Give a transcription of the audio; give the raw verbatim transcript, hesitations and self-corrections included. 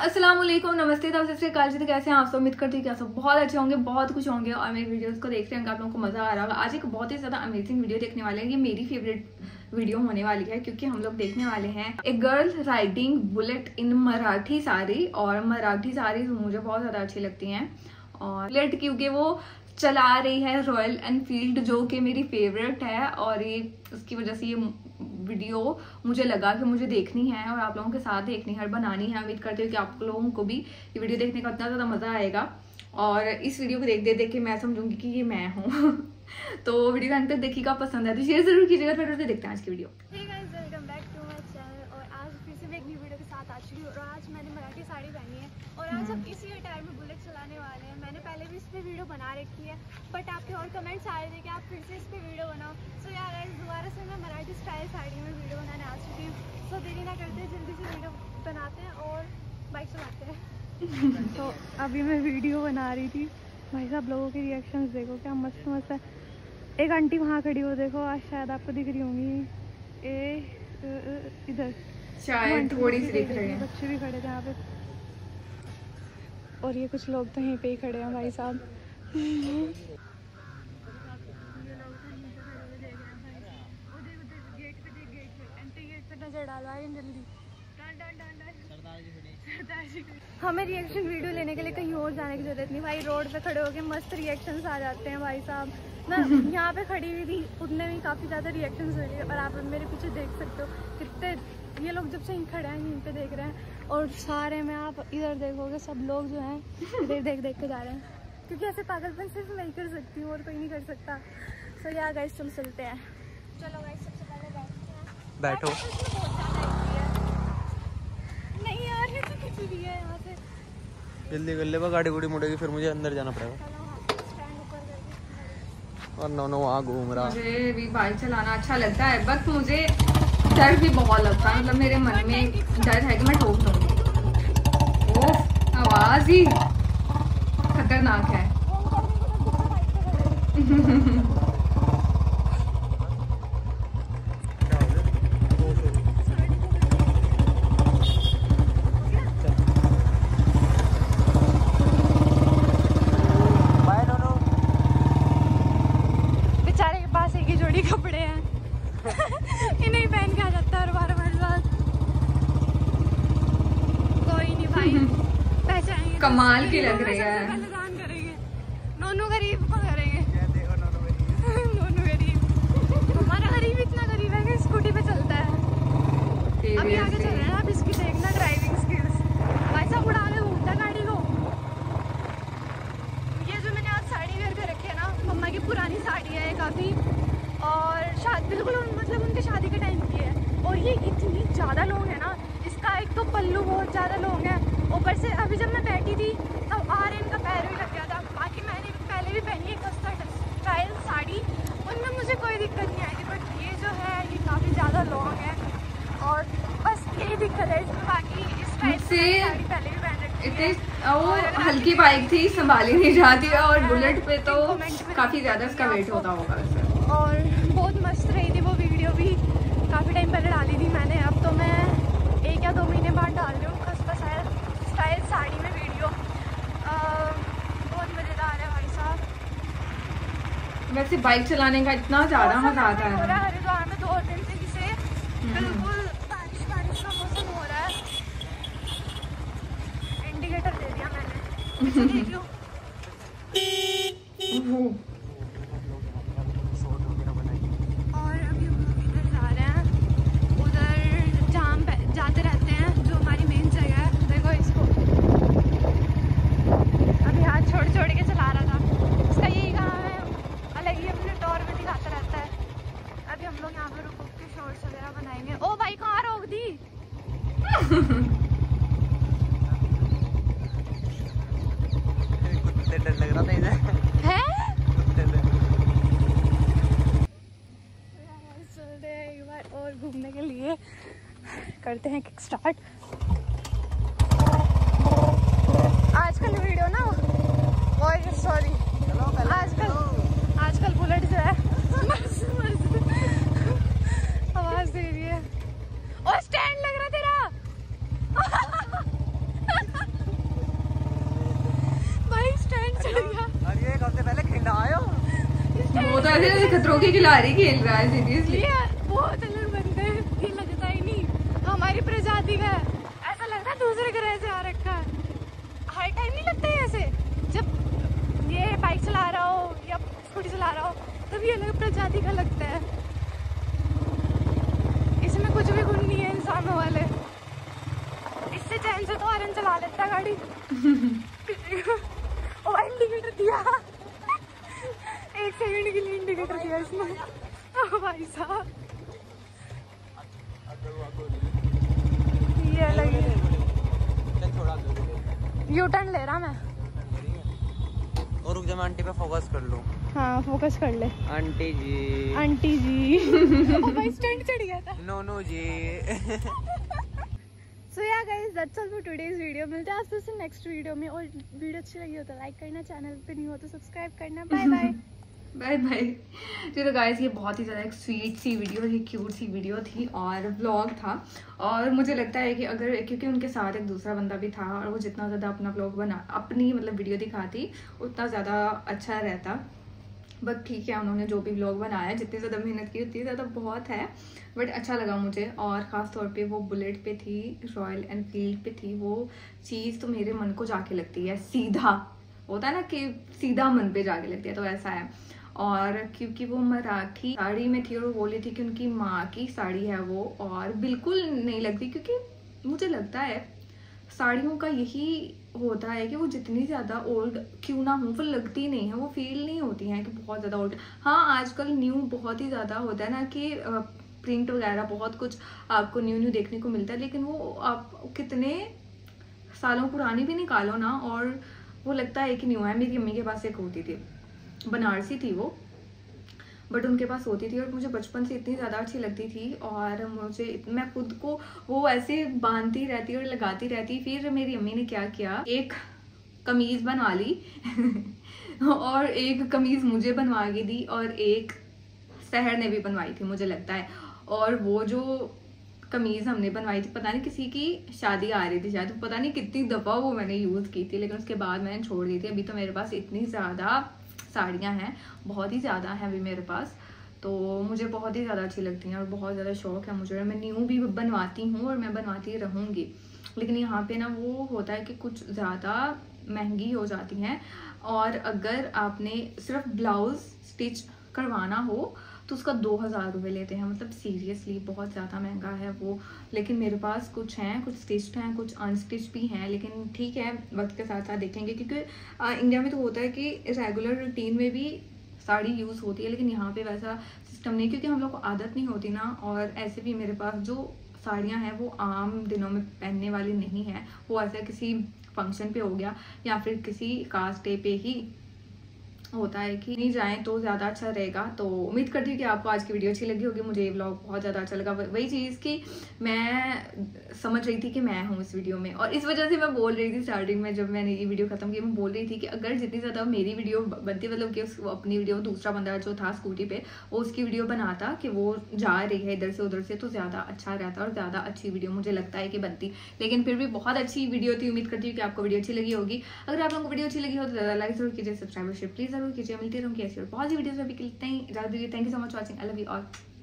अस्सलाम वालेकुम, नमस्ते, तब सत श्री अकाल जी। तो कैसे हैं आप सब? उम्मीद करती हूँ कि आप सब बहुत अच्छे होंगे, बहुत कुछ होंगे और मेरी वीडियोस को देख रहे होंगे, आप लोगों को मजा आ रहा होगा। आज एक बहुत ही ज्यादा अमेजिंग वीडियो देखने वाले हैं। ये मेरी फेवरेट वीडियो होने वाली है क्योंकि हम लोग देखने वाले हैं a girl riding bullet in Marathi sari. और मराठी साड़ी मुझे बहुत ज्यादा अच्छी लगती हैं और बुलेट क्योंकि वो चला रही है रॉयल एनफील्ड, जो कि मेरी फेवरेट है। और ये उसकी वजह से ये वीडियो मुझे लगा कि मुझे देखनी है और आप लोगों के साथ देखनी है और बनानी है। उम्मीद करती हूँ कि आप लोगों को भी ये वीडियो देखने का इतना ज़्यादा मज़ा आएगा और इस वीडियो को देख देख देख के मैं समझूंगी कि ये मैं हूँ। तो वीडियो अंत तक देखिएगा, पसंद है तो शेयर जरूर कीजिएगा। फिर उसे देखते हैं आज की video. Welcome back to my channel. और आज फिर से मैं एक न्यू वीडियो के साथ आ चुकी हूँ और आज मैंने मराठी साड़ी पहनी है और आज हम इसी अटायर में बुलेट चलाने वाले हैं। मैंने पहले भी इस पे वीडियो बना रखी है बट आपके और कमेंट्स आ रहे थे कि आप फिर से इस पे वीडियो बनाओ। सो यार गाइस, दोबारा से मैं मराठी स्टाइल साड़ी में वीडियो बनाने आ चुकी हूँ। सो देरी ना करते हैं, जल्दी से वीडियो बनाते हैं और बाइक चलाते हैं। तो अभी मैं वीडियो बना रही थी, भाई साहब लोगों के रिएक्शंस देखो क्या मस्त मस्त है। एक आंटी वहाँ खड़ी हो, देखो आज शायद आपको दिख रही होंगी, ए इधर शायद थोड़ी सी दिख रही है। बच्चे भी खड़े थे यहाँ पे और ये कुछ लोग तो यहीं पे ही खड़े हैं भाई साहब। नजर डालो जल्दी। हमें रिएक्शन वीडियो लेने के लिए कहीं और जाने की जरूरत नहीं भाई, रोड पे खड़े होके मस्त रिएक्शंस आ जाते हैं भाई साहब। मैं यहाँ पे खड़ी हुई थी, उतने में काफी ज्यादा रिएक्शंस मिले और आप मेरे पीछे देख सकते हो कितने ये लोग जब से यहीं खड़े हैं यहीं पे देख रहे हैं। और सारे में आप इधर देखोगे सब लोग जो हैं देख देख देख के जा रहे हैं क्योंकि ऐसे पागलपन सिर्फ मैं ही कर सकती हूँ और कोई नहीं कर सकता। सो यार गाइस चलो चलते हैं। चलो गाइस सबसे पहले बैठते हैं। बैठो। नहीं यार ये तो कुछ भी है, यहाँ से जल्दी कर ले, गाड़ी गुड़ी मुड़ेगी फिर मुझे अंदर जाना पड़ेगा। और नो नो वहाँ घूम रहा। मुझे भी बाइक चलाना अच्छा लगता है बट मुझे डर भी बहुत लगता है, मतलब मेरे मन में डर है कि मैं ठोक दूंगी। ओह आवाज ही खतरनाक है। बेचारे के पास एक ही जोड़ी कपड़े हैं इन्हें पहन के आ जाता है बार बार बार। कोई नहीं भाई, पहचानेंगे। कमाल की लग रही है। करेंगे नोनू गरीब को करेंगे। नोनू गरीब, हमारा गरीब इतना गरीब है कि स्कूटी पे चलता है। अभी आगे चल रहे हैं, आप इसकी देखना ड्राइविंग स्किल्स। भाई साहब उड़ा के घूमता गाड़ी को। ये जो मैंने आज साड़ी वेयर कर रखी है ना, मम्मा की पुरानी साड़ी है काफी और शादी बिल्कुल मतलब उनके शादी के टाइम की है। और ये इतनी ज़्यादा लॉन्ग है ना, इसका एक तो पल्लू बहुत ज़्यादा लॉन्ग है, ऊपर से अभी जब मैं बैठी थी तब आर इनका पैर भी लग गया था। बाकी मैंने पहले भी पहनी है कस्टर्ड स्टाइल साड़ी, उनमें मुझे कोई दिक्कत नहीं आई थी बट ये जो है ये काफ़ी ज़्यादा लॉन्ग है और बस यही दिक्कत है इसमें। बाकी इस टाइप से साड़ी पहले भी पहन रखी है। वो हल्की बाइक थी, संभाली नहीं जाती है और बुलेट पे तो काफी ज्यादा इसका वेट होता होगा। और बहुत मस्त रही थी वो वीडियो भी, काफ़ी टाइम पहले डाली थी मैंने, अब तो मैं एक या दो महीने बाद डाल रही हूँ खस्ता स्टाइल साड़ी में वीडियो। बहुत मज़ेदार है भाई साहब। वैसे बाइक चलाने का इतना ज़्यादा मजा आता है। हो रहा है हरिद्वार में दो दिन से जिसे बिल्कुल बारिश बारिश का मौसम हो रहा है। इंडिकेटर दे दिया मैंने, देखियो। जाते रहते हैं जो हमारी मेन जगह है। देखो इसको अभी हाथ छोड़ छोड़ के चला रहा था, इसका यही काम है, अलग ही अपने टॉर में दिखाता रहता है। अभी हम लोग यहाँ पर रुक के शॉर्ट्स वगैरह बनाएंगे। ओ भाई कहाँ रोक दी? डर लग रहा था इधर है? चलते हैं एक बार और घूमने के लिए, करते हैं किक स्टार्ट। आजकल वीडियो ना और सॉरी आजकल आजकल बुलेट जो है आवाज दे रही है। और स्टैंड लग रहा तेरा ऐसे जैसे खतरों की खिलाड़ी खेल रहा है सीरियसली। ये बहुत अलग बंदे हैं, ये लगता ही नहीं हमारी प्रजाति का है, ऐसा लगता है दूसरे ग्रह से आ रखा है। हर टाइम नहीं लगता है ऐसे, जब ये बाइक चला रहा हो या स्कूटी चला रहा हो तब ये अलग प्रजाति का लगता है। इसमें कुछ भी गुण नहीं है इंसानों वाले, इससे चैन से तो आरन चला लेता है गाड़ी। और इंडिकेटर दिया, एक सेकंड के लिए इंडिकेटर दिया इसने। ओ भाई साहब ये अलग है। यू टर्न ले रहा मैं। और रुक जा, मैं आंटी पे फोकस कर लूं। हाँ फोकस कर ले। आंटी जी, आंटी जी। ओ भाई स्टैंड चढ़ गया था। No no ji. So yeah guys that's all for today's video. मिलते हैं आपसे नेक्स्ट वीडियो में। और वीडियो अच्छी लगी हो तो लाइक करना, चैनल पे नहीं हो तो सब्सक्राइब करना। Bye bye. Bye bye. तो गाइस ये बहुत ही ज़्यादा एक स्वीट सी वीडियो थी, क्यूट सी वीडियो थी और व्लॉग था। और मुझे लगता है कि अगर, क्योंकि उनके साथ एक दूसरा बंदा भी था और वो जितना ज़्यादा अपना व्लॉग बना, अपनी मतलब वीडियो दिखाती उतना ज़्यादा अच्छा रहता। बट ठीक है, उन्होंने जो भी व्लॉग बनाया, जितनी ज़्यादा मेहनत की उतनी ज़्यादा बहुत है, बट अच्छा लगा मुझे। और ख़ास तौर पे वो बुलेट पे थी, रॉयल एनफील्ड पे थी, वो चीज़ तो मेरे मन को जाके लगती है, सीधा होता है ना कि सीधा मन पे जाके लगती है, तो ऐसा है। और क्योंकि वो मराठी साड़ी में थी और वो बोली थी कि उनकी माँ की साड़ी है वो, और बिल्कुल नहीं लगती, क्योंकि मुझे लगता है साड़ियों का यही होता है कि वो जितनी ज़्यादा ओल्ड क्यों ना हो वो लगती नहीं है, वो फील नहीं होती हैं कि बहुत ज़्यादा ओल्ड। हाँ आजकल न्यू बहुत ही ज़्यादा होता है ना कि प्रिंट वगैरह बहुत कुछ आपको न्यू न्यू देखने को मिलता है, लेकिन वो आप कितने सालों पुरानी भी निकालो ना और वो लगता है कि न्यू है। मेरी अम्मी के पास एक होती थी, बनारसी थी वो, बट उनके पास होती थी और मुझे बचपन से इतनी ज़्यादा अच्छी लगती थी। और मुझे, मैं खुद को वो ऐसे बांधती रहती और लगाती रहती। फिर मेरी अम्मी ने क्या किया, एक कमीज़ बनवा ली और एक कमीज़ मुझे बनवा के दी और एक सहर ने भी बनवाई थी मुझे लगता है। और वो जो कमीज़ हमने बनवाई थी, पता नहीं किसी की शादी आ रही थी शायद, तो पता नहीं कितनी दफ़ा वो मैंने यूज़ की थी, लेकिन उसके बाद मैंने छोड़ दी थी। अभी तो मेरे पास इतनी ज़्यादा साड़ियाँ हैं, बहुत ही ज़्यादा हैं अभी मेरे पास, तो मुझे बहुत ही ज़्यादा अच्छी लगती हैं और बहुत ज़्यादा शौक़ है मुझे। मैं न्यू भी बनवाती हूँ और मैं बनवाती रहूँगी, लेकिन यहाँ पे ना वो होता है कि कुछ ज़्यादा महंगी हो जाती हैं। और अगर आपने सिर्फ ब्लाउज़ स्टिच करवाना हो तो उसका दो हज़ार रुपये लेते हैं, मतलब सीरियसली बहुत ज़्यादा महंगा है वो। लेकिन मेरे पास कुछ हैं, कुछ स्टिच्ड हैं, कुछ अनस्टिच भी हैं, लेकिन ठीक है वक्त के साथ साथ देखेंगे, क्योंकि इंडिया में तो होता है कि रेगुलर रूटीन में भी साड़ी यूज़ होती है, लेकिन यहाँ पे वैसा सिस्टम नहीं, क्योंकि हम लोग को आदत नहीं होती ना। और ऐसे भी मेरे पास जो साड़ियाँ हैं वो आम दिनों में पहनने वाली नहीं है, वो ऐसा किसी फंक्शन पे हो गया या फिर किसी कास्ट डे पे ही होता है कि नहीं जाएं तो ज़्यादा अच्छा रहेगा। तो उम्मीद करती हूँ कि आपको आज की वीडियो अच्छी लगी होगी। मुझे ये व्लॉग बहुत ज़्यादा अच्छा लगा, वही चीज़ कि मैं समझ रही थी कि मैं हूँ इस वीडियो में, और इस वजह से मैं बोल रही थी स्टार्टिंग में जब मैंने ये वीडियो खत्म की, मैं बोल रही थी कि अगर जितनी ज़्यादा मेरी वीडियो बनती, मतलब कि उस अपनी वीडियो दूसरा बंदा जो था स्कूटी पे वो उसकी वीडियो बनाता कि वो जा रही है इधर से उधर से, तो ज़्यादा अच्छा रहता और ज़्यादा अच्छी वीडियो मुझे लगता है कि बनती। लेकिन फिर भी बहुत अच्छी वीडियो थी, उम्मीद करती हूँ कि आपको वीडियो अच्छी लगी होगी। अगर आप लोगों को वीडियो अच्छी लगी हो तो ज़्यादा लाइक जरूर कीजिए, सब्सक्राइब प्लीज जरूर कीजिए। मिलती रहूँगी ऐसी और बहुत सी वीडियोज़ में भी इजाज़त दीजिए। Thank you so much watching, I love you all.